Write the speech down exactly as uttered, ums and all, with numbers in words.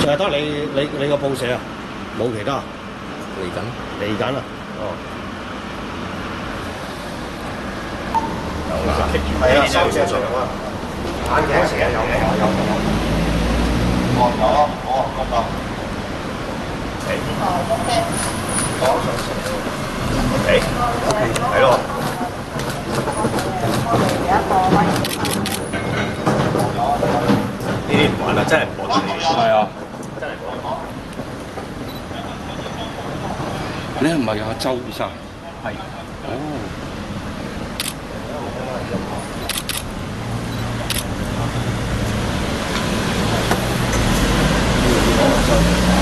淨係得你你你個報社啊，冇其他。 嚟緊。 嚟緊啊！哦。 有啦。 係啊，收聲上啊！眼鏡成日有嘅，有有。哦，有啊，好啊，得得。誒。哦，OK。講上成。OK。係咯。呢啲唔玩啦，真係唔播得你。係啊。真係講。 你係唔係阿周生？係。哦。 哦。